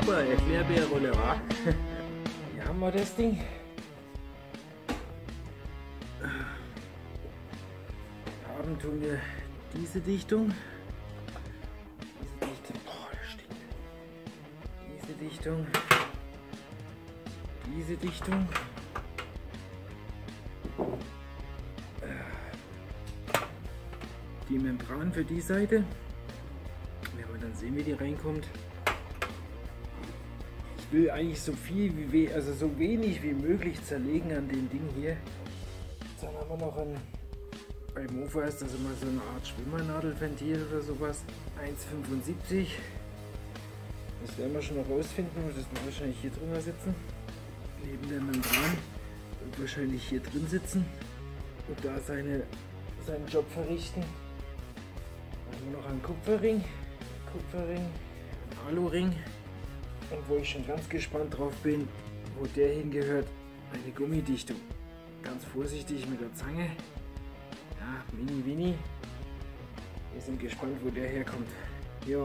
super, Erklärbärrolle, wa? Hier haben wir das Ding. Haben tun wir diese Dichtung. Boah, das stinkt. Diese Dichtung. Diese Dichtung. Die Membran für die Seite. Werden wir dann sehen, wie die reinkommt. Ich will eigentlich so viel wie also so wenig wie möglich zerlegen an dem Ding hier. Dann haben wir noch ein, bei Mofa ist das immer so eine Art Schwimmernadelventil oder sowas. 1,75. Das werden wir schon noch rausfinden, das wird wahrscheinlich hier drin sitzen. Neben der Membran wird wahrscheinlich hier drin sitzen und da seinen Job verrichten. Dann haben wir noch einen Kupferring, einen Aluring. Und wo ich schon ganz gespannt drauf bin, wo der hingehört, eine Gummidichtung. Ganz vorsichtig mit der Zange. Ja, mini Winnie. Wir sind gespannt, wo der herkommt. Ja.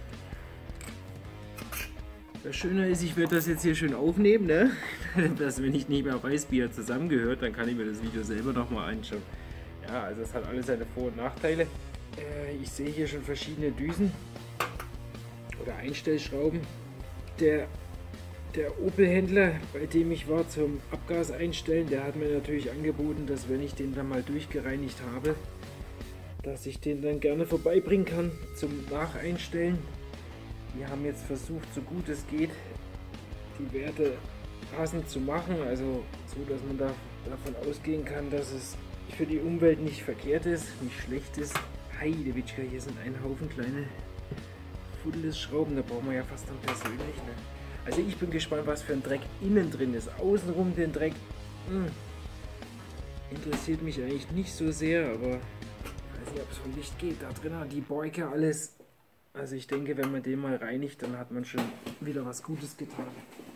Das Schöne ist, ich werde das jetzt hier schön aufnehmen, ne? Dass wenn ich nicht mehr weiß, wie er zusammengehört, dann kann ich mir das Video selber nochmal anschauen. Ja, also es hat alles seine Vor- und Nachteile. Ich sehe hier schon verschiedene Düsen oder Einstellschrauben. Der Opel-Händler, bei dem ich war zum Abgas einstellen, der hat mir natürlich angeboten, dass wenn ich den dann mal durchgereinigt habe, dass ich den dann gerne vorbeibringen kann zum Nacheinstellen. Wir haben jetzt versucht, so gut es geht, die Werte passend zu machen, also so, dass man davon ausgehen kann, dass es für die Umwelt nicht verkehrt ist, nicht schlecht ist. Heidewitschka, hier sind ein Haufen kleine Schrauben, da brauchen wir ja fast dann persönlich. Ne? Also ich bin gespannt, was für ein Dreck innen drin ist. Außenrum den Dreck interessiert mich eigentlich nicht so sehr, aber ich weiß nicht, ob es vom Licht geht. Da drin hat die Beuke alles. Also ich denke, wenn man den mal reinigt, dann hat man schon wieder was Gutes getan.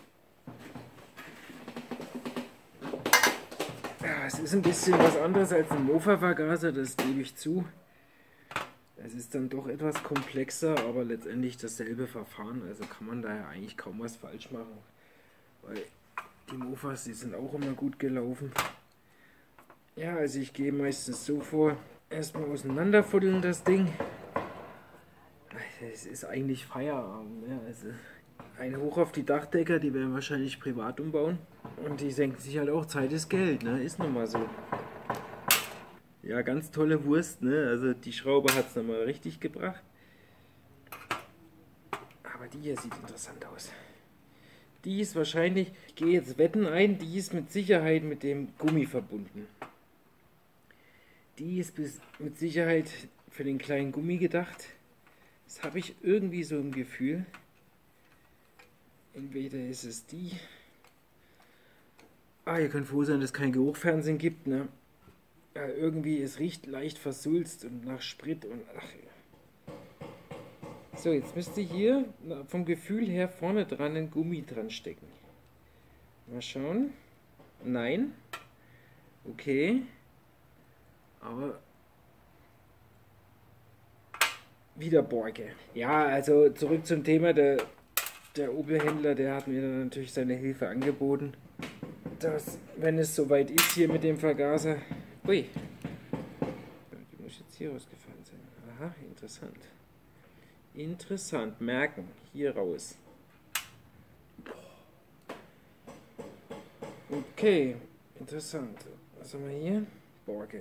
Ja, es ist ein bisschen was anderes als ein Mofa-Vergaser, das gebe ich zu. Es ist dann doch etwas komplexer, aber letztendlich dasselbe Verfahren, also kann man da ja eigentlich kaum was falsch machen. Weil die Mofas, die sind auch immer gut gelaufen. Ja, also ich gehe meistens so vor, erstmal auseinanderfuddeln das Ding. Es ist eigentlich Feierabend, ne? Also ein Hoch auf die Dachdecker, die werden wahrscheinlich privat umbauen. Und die denken sich halt auch, Zeit ist Geld, ne? Ist nun mal so. Ja, ganz tolle Wurst, ne? Also die Schraube hat es nochmal richtig gebracht. Aber die hier sieht interessant aus. Die ist wahrscheinlich, ich gehe jetzt Wetten ein, die ist mit Sicherheit mit dem Gummi verbunden. Die ist mit Sicherheit für den kleinen Gummi gedacht. Das habe ich irgendwie so im Gefühl. Entweder ist es die. Ah, ihr könnt froh sein, dass es kein Geruchfernsehen gibt, ne? Ja, irgendwie, es riecht leicht versulzt und nach Sprit und ach. So, jetzt müsste hier vom Gefühl her vorne dran ein Gummi dran stecken. Mal schauen. Nein. Okay. Aber wieder Borke. Ja, also zurück zum Thema. Der Opel-Händler, der hat mir dann natürlich seine Hilfe angeboten. Dass, wenn es soweit ist hier mit dem Vergaser. Ui. Die muss jetzt hier rausgefallen sein. Aha, interessant. Interessant. Merken. Hier raus. Okay. Interessant. Was haben wir hier? Borke.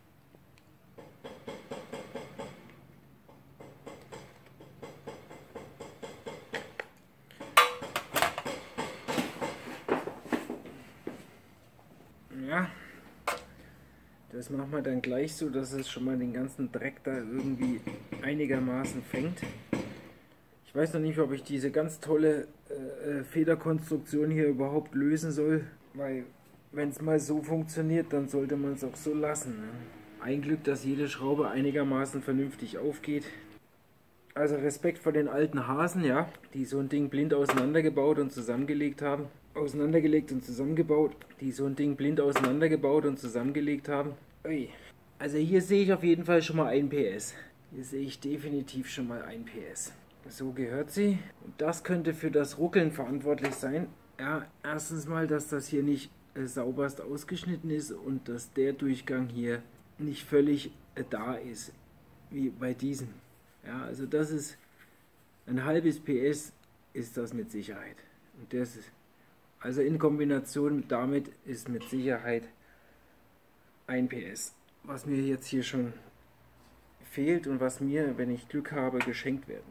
Ja, das machen wir dann gleich so, dass es schon mal den ganzen Dreck da irgendwie einigermaßen fängt. Ich weiß noch nicht, ob ich diese ganz tolle Federkonstruktion hier überhaupt lösen soll, weil wenn es mal so funktioniert, dann sollte man es auch so lassen. Ne? Ein Glück, dass jede Schraube einigermaßen vernünftig aufgeht. Also Respekt vor den alten Hasen, ja, die so ein Ding blind auseinandergebaut und zusammengelegt haben. Auseinandergelegt und zusammengebaut, die so ein Ding blind auseinandergebaut und zusammengelegt haben. Ui. Also hier sehe ich auf jeden Fall schon mal 1 PS. Hier sehe ich definitiv schon mal 1 PS. So gehört sie. Und das könnte für das Ruckeln verantwortlich sein. Ja, erstens mal, dass das hier nicht sauberst ausgeschnitten ist und dass der Durchgang hier nicht völlig da ist, wie bei diesem. Ja, also das ist ein halbes PS ist das mit Sicherheit. Und das ist, also in Kombination damit ist mit Sicherheit 1 PS, was mir jetzt hier schon fehlt und was mir, wenn ich Glück habe, geschenkt werden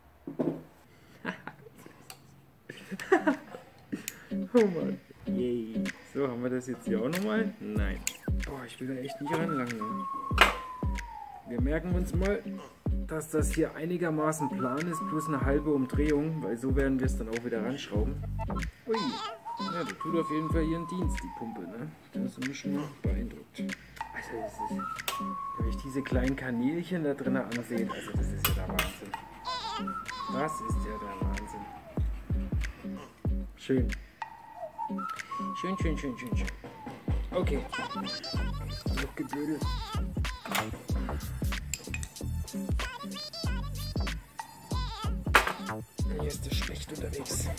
kann. Oh Mann. Yay. So, haben wir das jetzt hier auch nochmal? Nein. Boah, ich will da echt nicht ranlangen. Wir merken uns mal, dass das hier einigermaßen plan ist, plus eine halbe Umdrehung, weil so werden wir es dann auch wieder ranschrauben. Ui. Ja, die tut auf jeden Fall ihren Dienst, die Pumpe, ne? Das ist mich schon mal beeindruckt. Also, das ist, wenn ich diese kleinen Kanälchen da drin ansehe, also das ist ja der Wahnsinn. Das ist ja der Wahnsinn. Schön. Schön, schön, schön, schön, schön. Okay. Noch geblödelt. Hier ist es schlecht unterwegs.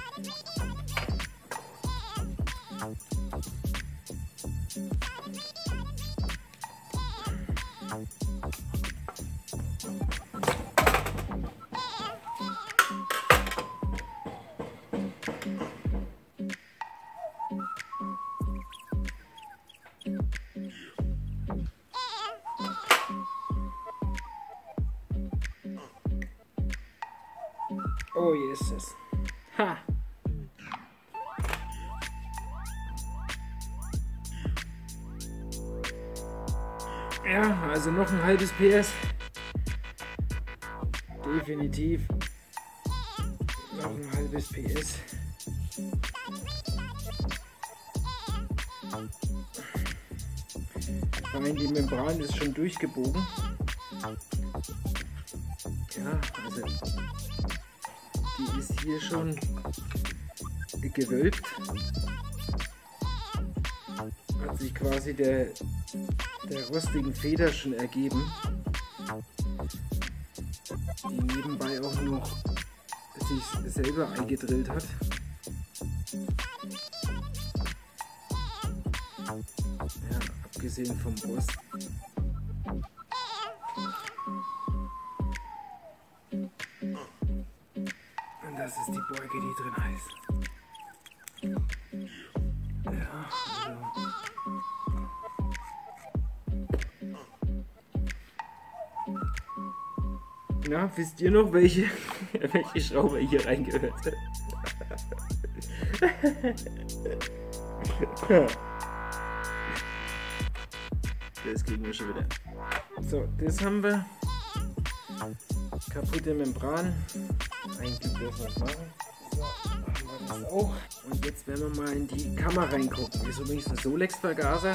Oh, hier ist es. Ha! Ja, also noch ein halbes PS. Definitiv. Noch ein halbes PS. Vor allem die Membran ist schon durchgebogen. Ja, also die ist hier schon gewölbt. Hat sich quasi der rostigen Feder schon ergeben, die nebenbei auch noch sich selber eingedrillt hat. Ja, abgesehen vom Boss. Und das ist die Beuge, die drin ist. Ja, also. Na, wisst ihr noch, welche Schraube hier reingehört? Das kriegen wir schon wieder. So, das haben wir. Kaputte Membran. Eigentlich dürfen wir das machen. So, machen wir das auch. Und jetzt werden wir mal in die Kammer reingucken. Das ist übrigens ein Solex-Vergaser.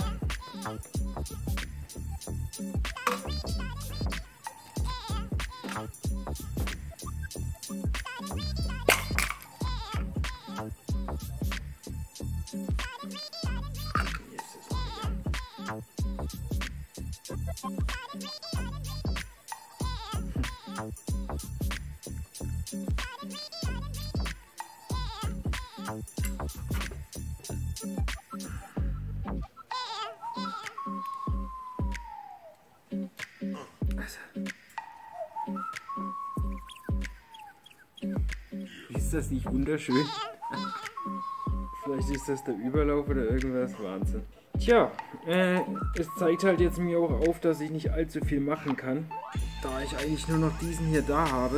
Ist das nicht wunderschön? Vielleicht ist das der Überlauf oder irgendwas. Wahnsinn. Tja, es zeigt halt jetzt mir auch auf, dass ich nicht allzu viel machen kann, da ich eigentlich nur noch diesen hier da habe.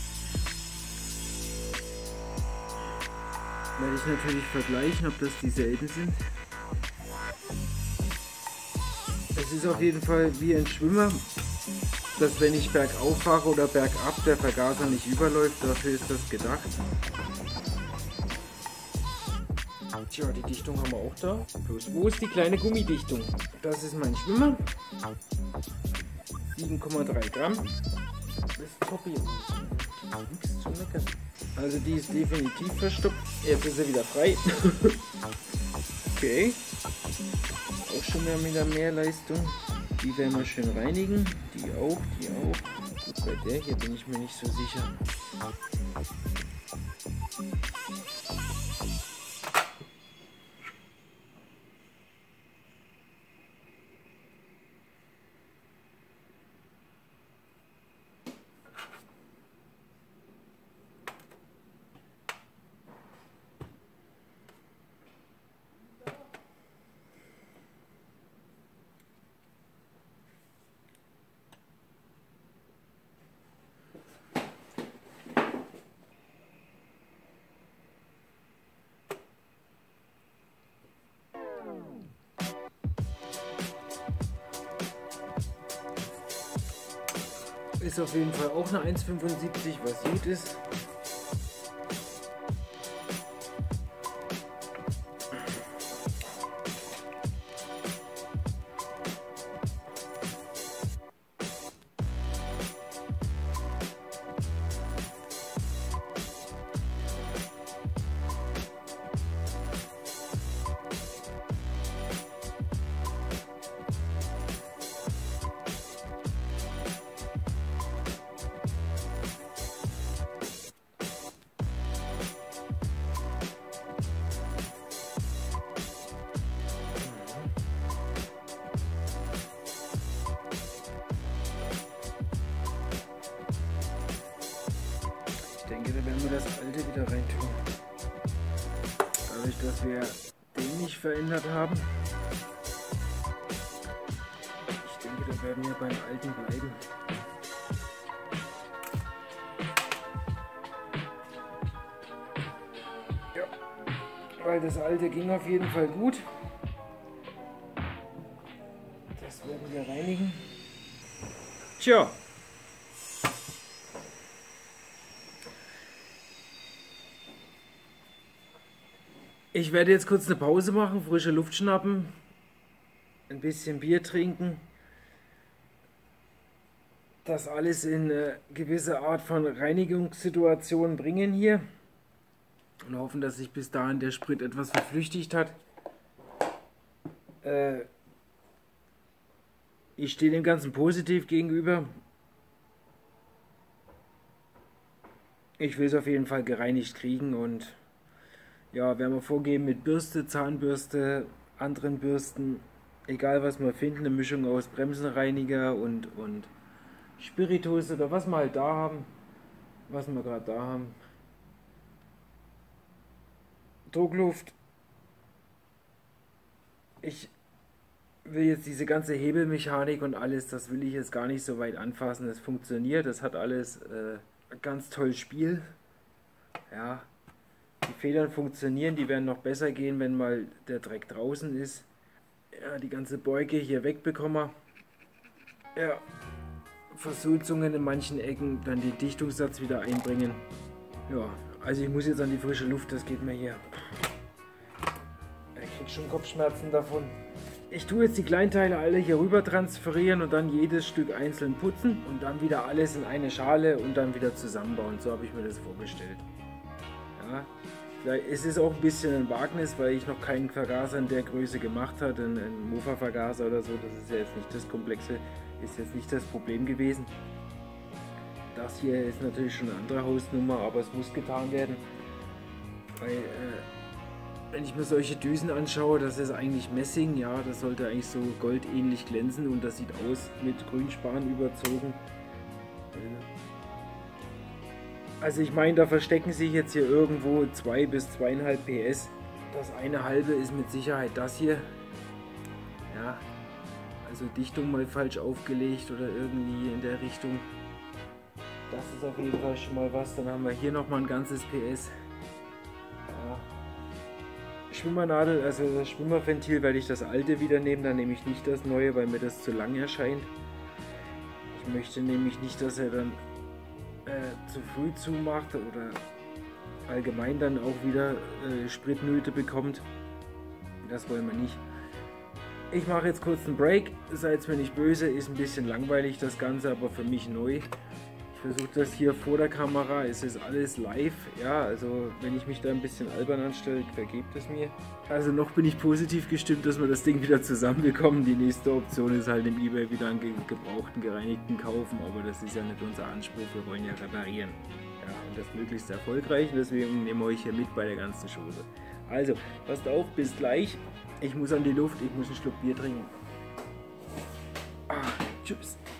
Werde ich natürlich vergleichen, ob das dieselben sind. Es ist auf jeden Fall wie ein Schwimmer, dass wenn ich bergauf fahre oder bergab, der Vergaser nicht überläuft. Dafür ist das gedacht. Tja, die Dichtung haben wir auch da. Bloß wo ist die kleine Gummidichtung? Das ist mein Schwimmer. 7,3 Gramm. Das ist Toppi. Nichts zu meckern. Also die ist definitiv verstopft. Jetzt ist sie wieder frei. Okay. Auch schon wieder mehr Leistung. Die werden wir schön reinigen. Die auch, die auch. Gut, Bei der hier bin ich mir nicht so sicher. Ist auf jeden Fall auch eine 1,75, was gut ist. Da werden wir das alte wieder reintun. Dadurch, dass wir den nicht verändert haben. Ich denke, da werden wir beim alten bleiben. Ja, weil das alte ging auf jeden Fall gut. Das werden wir reinigen. Tja. Ich werde jetzt kurz eine Pause machen, frische Luft schnappen, ein bisschen Bier trinken, das alles in eine gewisse Art von Reinigungssituation bringen hier und hoffen, dass sich bis dahin der Sprit etwas verflüchtigt hat. Ich stehe dem Ganzen positiv gegenüber. Ich will es auf jeden Fall gereinigt kriegen und ja, werden wir vorgeben mit Bürste, Zahnbürste, anderen Bürsten, egal was wir finden, eine Mischung aus Bremsenreiniger und Spiritus oder was wir halt da haben, was wir gerade da haben. Druckluft. Ich will jetzt diese ganze Hebelmechanik und alles, das will ich jetzt gar nicht so weit anfassen. Das funktioniert, das hat alles ein ganz tolles Spiel. Ja. Die Federn funktionieren, die werden noch besser gehen, wenn mal der Dreck draußen ist. Ja, die ganze Beuge hier wegbekommen. Ja, Versulzungen in manchen Ecken, dann den Dichtungssatz wieder einbringen. Ja, also ich muss jetzt an die frische Luft, das geht mir hier. Ich krieg schon Kopfschmerzen davon. Ich tue jetzt die Kleinteile alle hier rüber transferieren und dann jedes Stück einzeln putzen und dann wieder alles in eine Schale und dann wieder zusammenbauen. So habe ich mir das vorgestellt. Ja, es ist auch ein bisschen ein Wagnis, weil ich noch keinen Vergaser in der Größe gemacht habe, einen Mofa-Vergaser oder so, das ist ja jetzt nicht das Komplexe, ist jetzt nicht das Problem gewesen. Das hier ist natürlich schon eine andere Hausnummer, aber es muss getan werden, weil wenn ich mir solche Düsen anschaue, das ist eigentlich Messing, ja, das sollte eigentlich so goldähnlich glänzen und das sieht aus mit Grünspan überzogen. Also ich meine, da verstecken sich jetzt hier irgendwo 2 bis 2,5 PS. Das eine halbe ist mit Sicherheit das hier. Ja, also Dichtung mal falsch aufgelegt oder irgendwie in der Richtung. Das ist auf jeden Fall schon mal was. Dann haben wir hier nochmal ein ganzes PS. Ja. Schwimmernadel, also das Schwimmerventil werde ich das alte wieder nehmen. Dann nehme ich nicht das neue, weil mir das zu lang erscheint. Ich möchte nämlich nicht, dass er dann zu früh zumacht oder allgemein dann auch wieder Spritnöte bekommt. Das wollen wir nicht. Ich mache jetzt kurz einen Break. Seid mir nicht böse, ist ein bisschen langweilig das Ganze, aber für mich neu. Ich versuche das hier vor der Kamera, es ist alles live, ja, also wenn ich mich da ein bisschen albern anstelle, vergebt es mir. Also noch bin ich positiv gestimmt, dass wir das Ding wieder zusammenbekommen. Die nächste Option ist halt im eBay wieder einen gebrauchten, gereinigten kaufen, aber das ist ja nicht unser Anspruch, wir wollen ja reparieren. Ja, und das möglichst erfolgreich, deswegen nehmen wir euch hier mit bei der ganzen Chose. Also, passt auf, bis gleich. Ich muss an die Luft, ich muss einen Schluck Bier trinken. Tschüss.